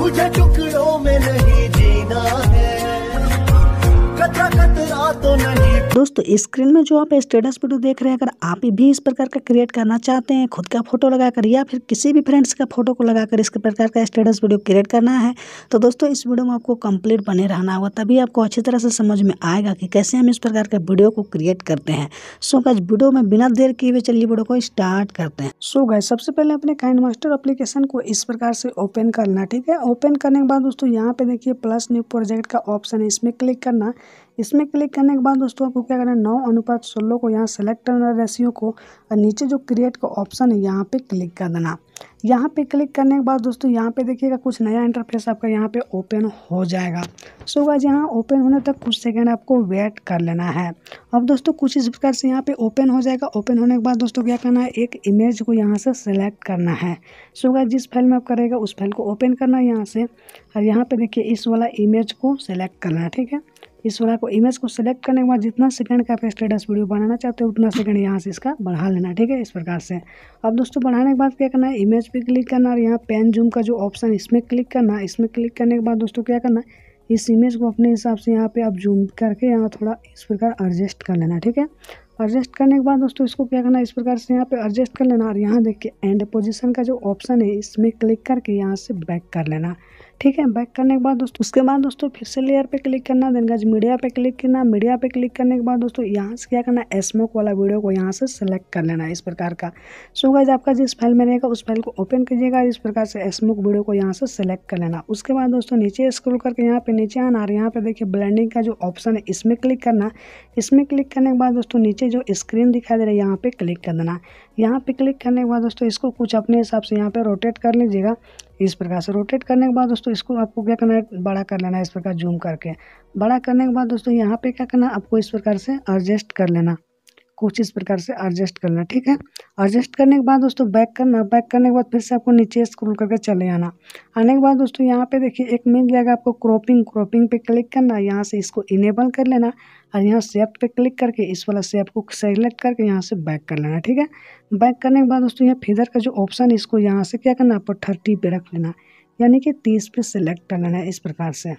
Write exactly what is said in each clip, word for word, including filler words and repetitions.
तुझे टुकड़ों में नहीं जीना है, कतरा कतरा तो नहीं। दोस्तों स्क्रीन में जो आप स्टेटस वीडियो देख रहे हैं, अगर आप भी इस प्रकार का क्रिएट करना चाहते हैं, खुद का फोटो लगाकर या फिर किसी भी फ्रेंड्स का फोटो को लगाकर इस प्रकार का स्टेटस वीडियो क्रिएट करना है, तो दोस्तों इस वीडियो में आपको कंप्लीट बने रहना होगा, तभी आपको अच्छी तरह से समझ में आएगा कि कैसे हम इस प्रकार का वीडियो को क्रिएट करते हैं। सो गाइस वीडियो में बिना देर किए हुए चलिए वीडियो को स्टार्ट करते हैं। सो गाइस सबसे पहले अपने काइनमास्टर एप्लीकेशन को इस प्रकार से ओपन करना, ठीक है। ओपन करने के बाद दोस्तों यहाँ पे देखिए प्लस न्यू प्रोजेक्ट का ऑप्शन है, इसमें क्लिक करना। इसमें क्लिक करने के बाद दोस्तों आपको क्या करना है, नौ अनुपात सोलह को यहाँ सेलेक्ट करना रेशियो को, और नीचे जो क्रिएट का ऑप्शन है यहाँ पे क्लिक कर देना। यहाँ पे क्लिक करने के बाद दोस्तों यहाँ पे देखिएगा कुछ नया इंटरफेस आपका यहाँ पे ओपन हो जाएगा। सो गाइस यहाँ ओपन होने तक कुछ सेकंड आपको वेट कर लेना है। अब दोस्तों कुछ इस प्रकार से यहाँ पे ओपन हो जाएगा। ओपन होने के बाद दोस्तों क्या करना है, एक इमेज को यहाँ से सेलेक्ट करना है। सो गाइस जिस फाइल में आप करेगा उस फाइल को ओपन करना है यहाँ से, और यहाँ पे देखिए इस वाला इमेज को सेलेक्ट करना है, ठीक है। इस वाला को इमेज को सेलेक्ट करने के बाद जितना सेकंड का आप स्टेटस वीडियो बनाना चाहते हो उतना सेकंड यहाँ से इसका बढ़ा लेना, ठीक है, इस प्रकार से। अब दोस्तों बढ़ाने के बाद क्या करना है, इमेज पे क्लिक करना और यहाँ पेन जूम का जो ऑप्शन इसमें क्लिक करना। इसमें क्लिक करने के बाद दोस्तों क्या करना है, इस इमेज को अपने हिसाब से यहाँ पे आप जूम करके यहाँ थोड़ा इस प्रकार एडजस्ट कर लेना, ठीक है। एडजस्ट करने के बाद दोस्तों इसको क्या करना है, इस प्रकार से यहाँ पे एडजस्ट कर लेना, और यहाँ देखिए एंड पोजीशन का जो ऑप्शन है इसमें क्लिक करके यहाँ से बैक कर लेना, ठीक है। बैक करने के बाद दोस्तों उसके बाद दोस्तों फिर से लेयर पे क्लिक करना, देन गाइस मीडिया पे क्लिक करना। मीडिया पे क्लिक करने के बाद दोस्तों यहाँ से क्या करना है, स्मोक वाला वीडियो को यहाँ से सेलेक्ट कर लेना इस प्रकार का। सो गाइस आपका जिस फाइल में रहेगा उस फाइल को ओपन कीजिएगा, इस प्रकार से स्मोक वीडियो को यहाँ से सेलेक्ट कर लेना। उसके बाद दोस्तों नीचे स्क्रॉल करके यहाँ पे नीचे आना, और यहाँ पे देखिए ब्लेंडिंग का जो ऑप्शन है इसमें क्लिक करना। इसमें क्लिक करने के बाद दोस्तों नीचे जो स्क्रीन दिखाई दे रहा है यहाँ पे क्लिक कर देना। यहाँ पे क्लिक करने के बाद दोस्तों इसको कुछ अपने हिसाब से यहाँ पे रोटेट कर लीजिएगा इस प्रकार से। रोटेट करने के बाद दोस्तों इसको आपको क्या करना है, बड़ा कर लेना है इस प्रकार जूम करके। बड़ा करने के बाद दोस्तों यहाँ पे क्या करना है, आपको इस प्रकार से एडजस्ट कर लेना, कुछ इस प्रकार से एडजस्ट करना, ठीक है। एडजस्ट करने के बाद दोस्तों बैक करना। बैक करने के बाद फिर से आपको नीचे स्क्रॉल करके चले आना। आने के बाद दोस्तों यहाँ पे देखिए एक मिल जाएगा आपको क्रॉपिंग। क्रॉपिंग पे क्लिक करना, यहाँ से इसको इनेबल कर लेना, और यहाँ शेप पे क्लिक करके इस वाला शेप को सेलेक्ट करके यहाँ से बैक कर लेना, ठीक है। बैक करने के बाद दोस्तों यहाँ फिदर का जो ऑप्शन है इसको यहाँ से क्या करना, आपको थर्टी पे रख लेना, यानी कि तीस पे सिलेक्ट कर लेना है इस प्रकार से।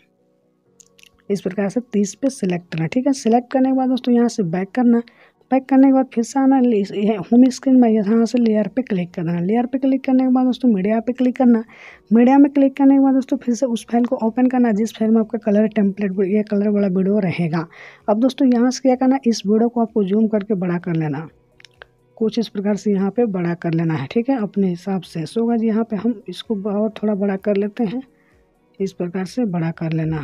इस प्रकार से तीस पे सिलेक्ट करना, ठीक है। सिलेक्ट करने के बाद दोस्तों यहाँ से बैक करना। बैक करने के बाद फिर से आना होम स्क्रीन में, यहाँ से लेयर पे क्लिक कर देना। लेयर पे क्लिक करने के बाद दोस्तों मीडिया पे क्लिक करना। मीडिया में क्लिक करने के बाद दोस्तों फिर से उस फाइल को ओपन करना जिस फाइल में आपका कलर टेम्पलेट ये कलर वाला वीडियो रहेगा। अब दोस्तों यहाँ से क्या करना, इस वीडियो को आपको जूम करके बड़ा कर लेना, कुछ इस प्रकार से यहाँ पे बड़ा कर लेना है, ठीक है, अपने हिसाब से। सो गाइस यहाँ पे हम इसको और थोड़ा बड़ा कर लेते हैं, इस प्रकार से बड़ा कर लेना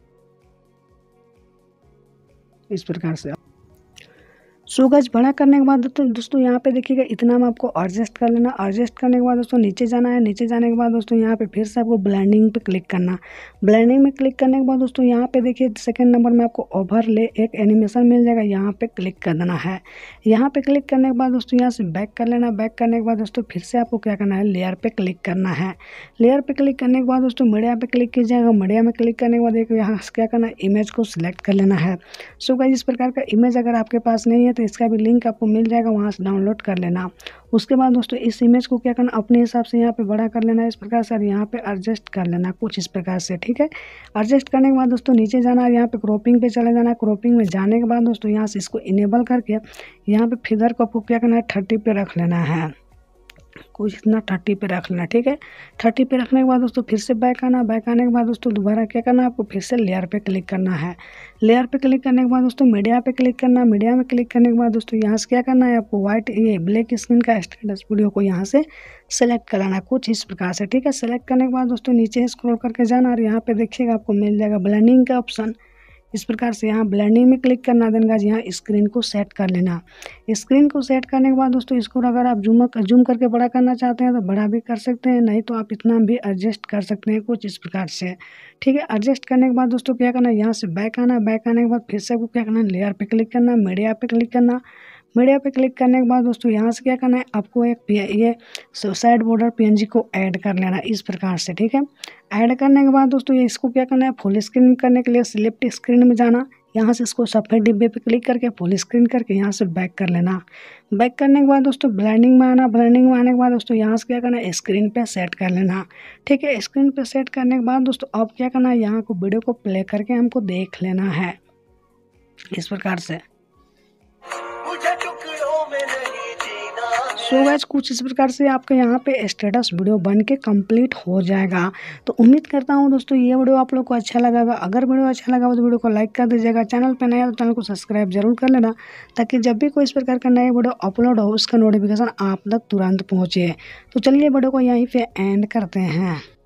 इस प्रकार से। सो गाइस बड़ा करने के बाद दोस्तों दोस्तों यहाँ पे देखिएगा इतना में आपको एडजस्ट कर लेना। एडजस्ट करने के बाद दोस्तों नीचे जाना है। नीचे जाने के बाद दोस्तों यहाँ पे फिर से आपको ब्लेंडिंग पे क्लिक करना। ब्लेंडिंग में क्लिक करने के बाद दोस्तों यहाँ पे देखिए सेकंड नंबर में आपको ओवरले एक एनिमेशन मिल जाएगा, यहाँ पे क्लिक कर देना है। यहाँ पे क्लिक करने के बाद दोस्तों यहाँ से बैक कर लेना। बैक करने के बाद दोस्तों फिर से आपको क्या करना है, लेयर पे क्लिक करना है। लेयर पे क्लिक करने के बाद दोस्तों मीडिया पे क्लिक कीजिएगा। मीडिया में क्लिक करने के बाद एक यहाँ से क्या करना है, इमेज को सिलेक्ट कर लेना है। सो गाइस इस प्रकार का इमेज अगर आपके पास नहीं है तो इसका भी लिंक आपको मिल जाएगा, वहाँ से डाउनलोड कर लेना। उसके बाद दोस्तों इस इमेज को क्या करना, अपने हिसाब से यहाँ पे बड़ा कर लेना इस प्रकार से, यहाँ पे एडजस्ट कर लेना कुछ इस प्रकार से, ठीक है। एडजस्ट करने के बाद दोस्तों नीचे जाना है, यहाँ पे क्रॉपिंग पे चले जाना। क्रॉपिंग में जाने के बाद दोस्तों यहाँ से इसको इनेबल करके यहाँ पे फिगर को आपको क्या करना है, थर्टी पे रख लेना है, कुछ इतना थर्टी पे रख लेना, ठीक है। थर्टी पे रखने के बाद दोस्तों फिर से बैक आना। बैक आने के बाद दोस्तों दोबारा क्या करना है, आपको फिर से लेयर पे क्लिक करना है। लेयर पे क्लिक करने के बाद दोस्तों मीडिया पे क्लिक करना। मीडिया में क्लिक करने के बाद दोस्तों यहाँ से क्या करना है, आपको व्हाइट ये ब्लैक स्क्रीन का स्टेटस वीडियो को यहाँ से सेलेक्ट कराना कुछ इस प्रकार से, ठीक है। सेलेक्ट करने के बाद दोस्तों नीचे स्क्रॉल करके जाना, और यहाँ पे देखिएगा आपको मिल जाएगा ब्लेंडिंग का ऑप्शन। इस प्रकार से यहाँ ब्लेंडिंग में क्लिक करना, देन गाइस यहाँ स्क्रीन को सेट कर लेना। स्क्रीन को सेट करने के बाद दोस्तों इसको अगर आप जूम जूम करके बड़ा करना चाहते हैं तो बड़ा भी कर सकते हैं, नहीं तो आप इतना भी एडजस्ट कर सकते हैं कुछ इस प्रकार से, ठीक है। एडजस्ट करने के बाद दोस्तों क्या करना है, यहाँ से बैक आना। बैक आने के बाद फिर से आपको क्या करना है, लेयर पे क्लिक करना, मीडिया पे क्लिक करना। मीडिया पे क्लिक करने के बाद दोस्तों यहाँ से क्या करना है, आपको एक ये साइड बॉर्डर पीएनजी को ऐड कर लेना इस प्रकार से, ठीक है। ऐड करने के बाद दोस्तों ये इसको क्या करना है, फुल स्क्रीन करने के लिए सिलेक्ट स्क्रीन में जाना। यहाँ से इसको सफ़ेद डिब्बे पे क्लिक करके फुल स्क्रीन करके यहाँ से बैक कर लेना। बैक करने के बाद दोस्तों ब्लेंडिंग में आना। ब्लेंडिंग में आने के बाद दोस्तों यहाँ से क्या करना है, स्क्रीन पे सेट कर लेना। ठीक है, स्क्रीन पे सेट करने के बाद दोस्तों अब क्या करना है, यहाँ को वीडियो को प्ले करके हमको देख लेना है इस प्रकार से। सो गाइस कुछ इस प्रकार से आपके यहाँ पे स्टेटस वीडियो बन के कंप्लीट हो जाएगा। तो उम्मीद करता हूँ दोस्तों ये वीडियो आप लोग को अच्छा लगा। अगर वीडियो अच्छा लगा तो वीडियो को लाइक कर दीजिएगा। चैनल पे नया तो चैनल को सब्सक्राइब जरूर कर लेना, ताकि जब भी कोई इस प्रकार का नया वीडियो अपलोड हो उसका नोटिफिकेशन आप तक तुरंत पहुँचे। तो चलिए वीडियो को यहीं पर एंड करते हैं।